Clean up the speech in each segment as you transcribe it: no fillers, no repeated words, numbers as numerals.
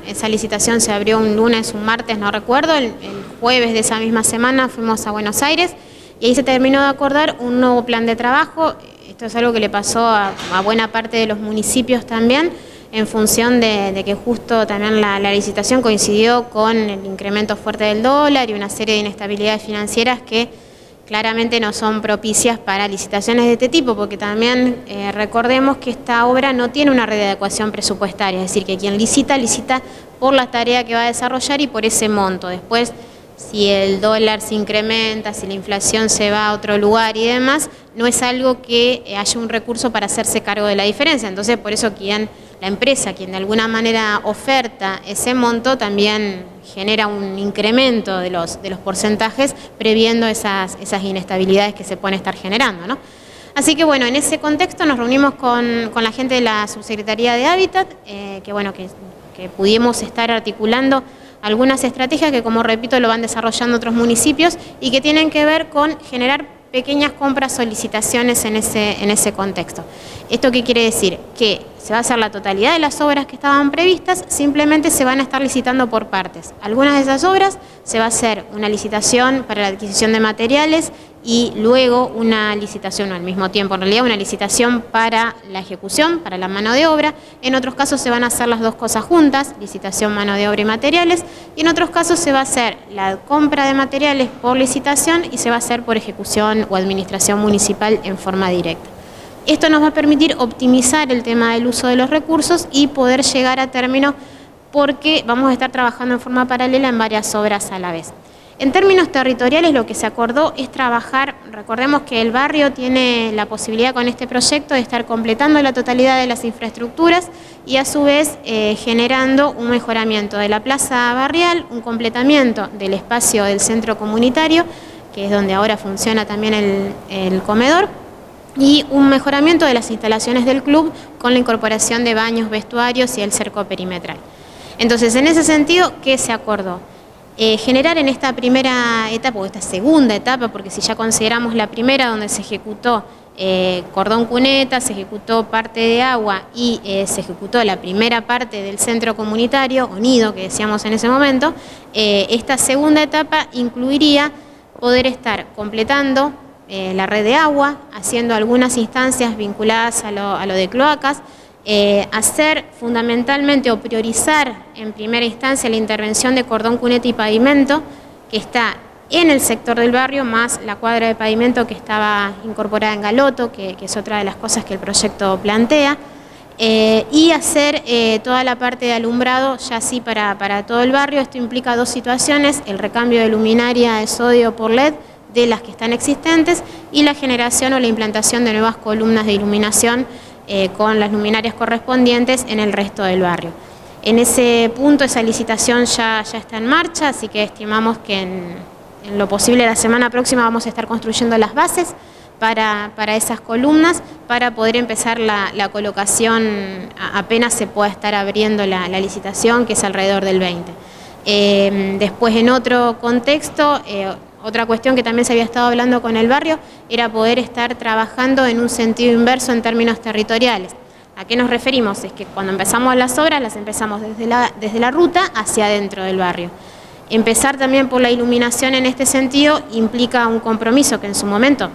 esa licitación se abrió un lunes, un martes, no recuerdo, el jueves de esa misma semana fuimos a Buenos Aires y ahí se terminó de acordar un nuevo plan de trabajo. Esto es algo que le pasó a buena parte de los municipios también, en función de que justo también la licitación coincidió con el incremento fuerte del dólar y una serie de inestabilidades financieras que claramente no son propicias para licitaciones de este tipo, porque también recordemos que esta obra no tiene una readecuación presupuestaria, es decir, que quien licita por la tarea que va a desarrollar y por ese monto. Después, si el dólar se incrementa, si la inflación se va a otro lugar y demás, no es algo que haya un recurso para hacerse cargo de la diferencia. Entonces, por eso la empresa, quien de alguna manera oferta ese monto, también genera un incremento de los porcentajes, previendo esas inestabilidades que se pueden estar generando, ¿no? Así que bueno, en ese contexto nos reunimos con la gente de la Subsecretaría de Hábitat, que pudimos estar articulando algunas estrategias que, como repito, lo van desarrollando otros municipios y que tienen que ver con generar pequeñas compras o licitaciones en ese contexto. ¿Esto qué quiere decir? Que se va a hacer la totalidad de las obras que estaban previstas, simplemente se van a estar licitando por partes. Algunas de esas obras se va a hacer una licitación para la adquisición de materiales y luego una licitación, o al mismo tiempo en realidad, una licitación para la ejecución, para la mano de obra. En otros casos se van a hacer las dos cosas juntas, licitación, mano de obra y materiales, y en otros casos se va a hacer la compra de materiales por licitación y se va a hacer por ejecución o administración municipal en forma directa. Esto nos va a permitir optimizar el tema del uso de los recursos y poder llegar a término, porque vamos a estar trabajando en forma paralela en varias obras a la vez. En términos territoriales, lo que se acordó es trabajar, recordemos que el barrio tiene la posibilidad con este proyecto de estar completando la totalidad de las infraestructuras y a su vez generando un mejoramiento de la plaza barrial, un completamiento del espacio del centro comunitario, que es donde ahora funciona también el comedor, y un mejoramiento de las instalaciones del club con la incorporación de baños, vestuarios y el cerco perimetral. Entonces, en ese sentido, ¿qué se acordó? Generar en esta primera etapa, o esta segunda etapa, porque si ya consideramos la primera donde se ejecutó cordón cuneta, se ejecutó parte de agua y se ejecutó la primera parte del centro comunitario, o nido que decíamos en ese momento, esta segunda etapa incluiría poder estar completando la red de agua, haciendo algunas instancias vinculadas a lo de cloacas, hacer fundamentalmente o priorizar en primera instancia la intervención de cordón cuneta y pavimento, que está en el sector del barrio, más la cuadra de pavimento que estaba incorporada en Galoto, que es otra de las cosas que el proyecto plantea, y hacer toda la parte de alumbrado ya sí para todo el barrio. Esto implica dos situaciones: el recambio de luminaria de sodio por LED de las que están existentes y la generación o la implantación de nuevas columnas de iluminación con las luminarias correspondientes en el resto del barrio. En ese punto esa licitación ya está en marcha, así que estimamos que en lo posible la semana próxima vamos a estar construyendo las bases para esas columnas, para poder empezar la colocación apenas se pueda estar abriendo la licitación, que es alrededor del 20. Después, en otro contexto, otra cuestión que también se había estado hablando con el barrio era poder estar trabajando en un sentido inverso en términos territoriales. ¿A qué nos referimos? Es que cuando empezamos las obras las empezamos desde la ruta hacia adentro del barrio. Empezar también por la iluminación en este sentido implica un compromiso que en su momento,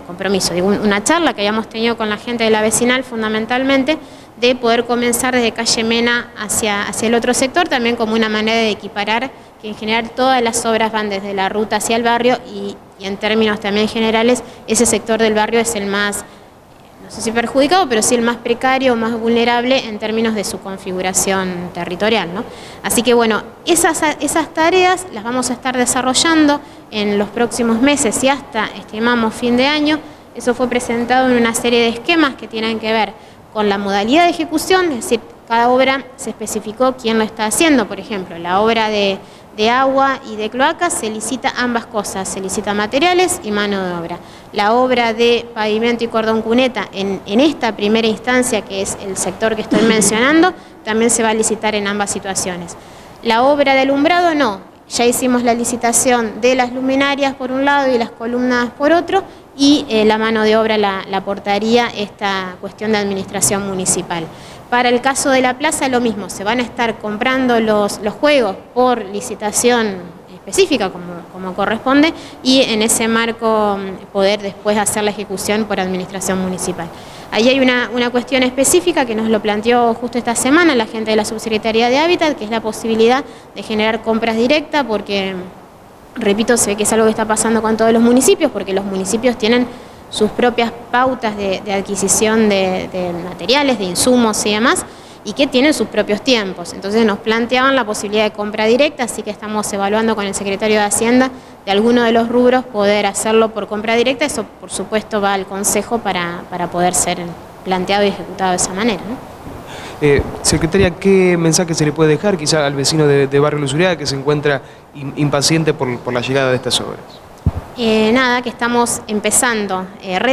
una charla que habíamos tenido con la gente de la vecinal fundamentalmente, de poder comenzar desde calle Mena hacia el otro sector, también como una manera de equiparar que en general todas las obras van desde la ruta hacia el barrio y en términos también generales ese sector del barrio es el más, no sé si perjudicado, pero sí el más precario, más vulnerable en términos de su configuración territorial, ¿no? Así que bueno, esas tareas las vamos a estar desarrollando en los próximos meses y hasta, estimamos, fin de año. Eso fue presentado en una serie de esquemas que tienen que ver con la modalidad de ejecución, es decir, cada obra se especificó quién lo está haciendo. Por ejemplo, la obra de agua y de cloacas se licita ambas cosas, se licita materiales y mano de obra. La obra de pavimento y cordón cuneta en esta primera instancia, que es el sector que estoy mencionando, también se va a licitar en ambas situaciones. La obra de alumbrado no, ya hicimos la licitación de las luminarias por un lado y las columnas por otro, y la mano de obra la aportaría esta cuestión de administración municipal. Para el caso de la plaza lo mismo, se van a estar comprando los juegos por licitación específica como corresponde y en ese marco poder después hacer la ejecución por administración municipal. Ahí hay una cuestión específica que nos lo planteó justo esta semana la gente de la Subsecretaría de Hábitat, que es la posibilidad de generar compras directas porque, repito, se ve que es algo que está pasando con todos los municipios porque los municipios tienen sus propias pautas de adquisición de materiales, de insumos y demás, y que tienen sus propios tiempos. Entonces nos planteaban la posibilidad de compra directa, así que estamos evaluando con el secretario de Hacienda de alguno de los rubros poder hacerlo por compra directa. Eso por supuesto va al Consejo para poder ser planteado y ejecutado de esa manera, ¿no? Secretaria, ¿qué mensaje se le puede dejar quizá al vecino de Barrio Luzuriaga que se encuentra impaciente por la llegada de estas obras? Nada, que estamos empezando,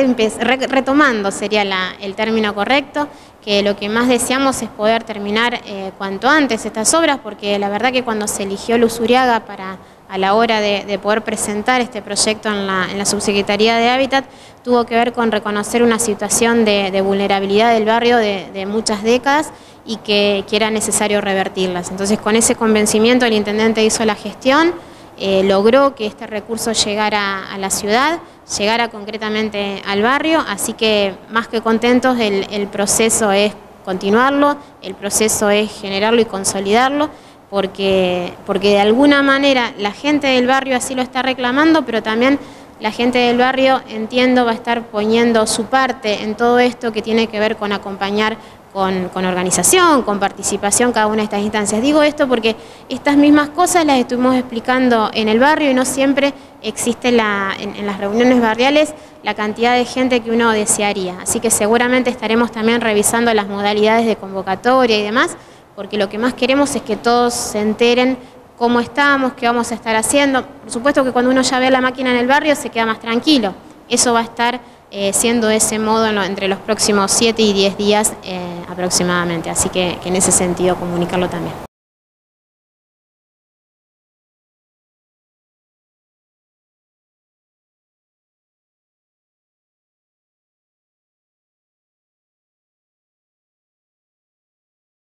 retomando sería el término correcto, que lo que más deseamos es poder terminar cuanto antes estas obras, porque la verdad que cuando se eligió Luzuriaga a la hora de poder presentar este proyecto en la Subsecretaría de Hábitat, tuvo que ver con reconocer una situación de vulnerabilidad del barrio de muchas décadas y que era necesario revertirlas. Entonces con ese convencimiento el intendente hizo la gestión, logró que este recurso llegara a la ciudad, llegara concretamente al barrio, así que más que contentos el proceso es continuarlo, el proceso es generarlo y consolidarlo, porque de alguna manera la gente del barrio así lo está reclamando, pero también la gente del barrio, entiendo, va a estar poniendo su parte en todo esto que tiene que ver con acompañar con organización, con participación cada una de estas instancias. Digo esto porque estas mismas cosas las estuvimos explicando en el barrio y no siempre existe en las reuniones barriales la cantidad de gente que uno desearía. Así que seguramente estaremos también revisando las modalidades de convocatoria y demás, porque lo que más queremos es que todos se enteren cómo estamos, qué vamos a estar haciendo. Por supuesto que cuando uno ya ve la máquina en el barrio se queda más tranquilo. Eso va a estar siendo de ese modo entre los próximos 7 y 10 días aproximadamente, así que en ese sentido comunicarlo también.